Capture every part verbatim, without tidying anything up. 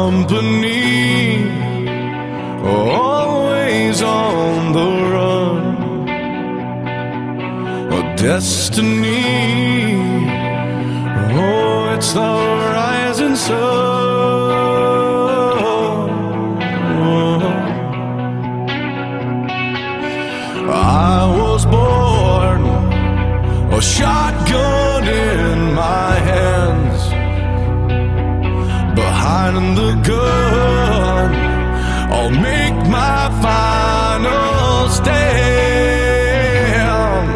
company, always on the run. A destiny, oh, it's the rising sun. I was born, a shotgun in my hands, behind the gun, I'll make my final stand.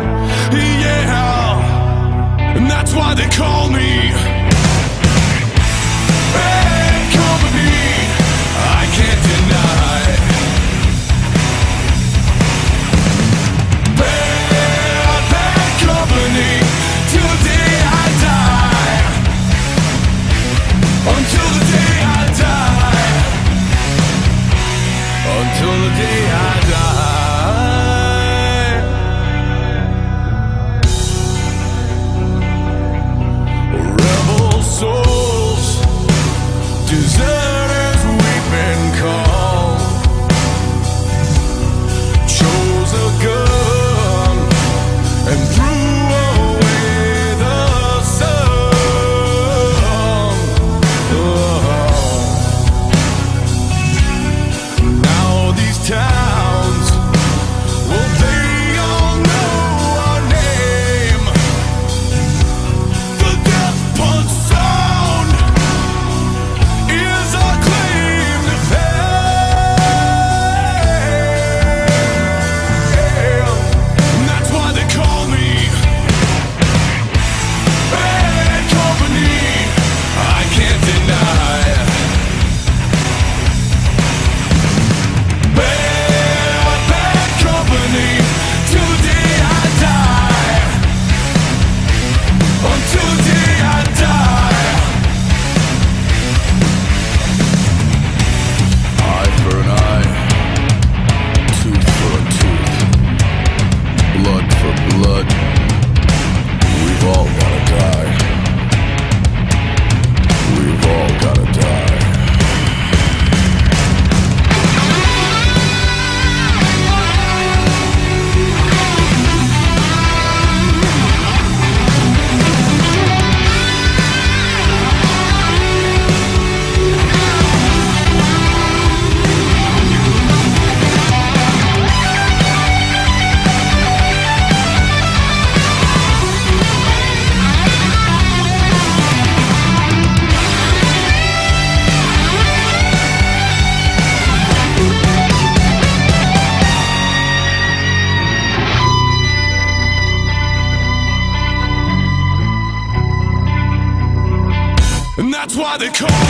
Yeah, and that's why they call me bad company. I can't deny bad, bad company till the day I die. Until the day I die. Until the day I die. Rebel souls, deserters weeping call, chose a gun and threw away the sun. Now these towns, well, they all know our name. The death punch sound is our claim to fame. And that's why they call me bad company. I can't deny bad, bad company till the day I die. Until the day I die. Eye for an eye, tooth for a tooth, blood for blood. We've all gotta die. We've all gotta die. And that's why they call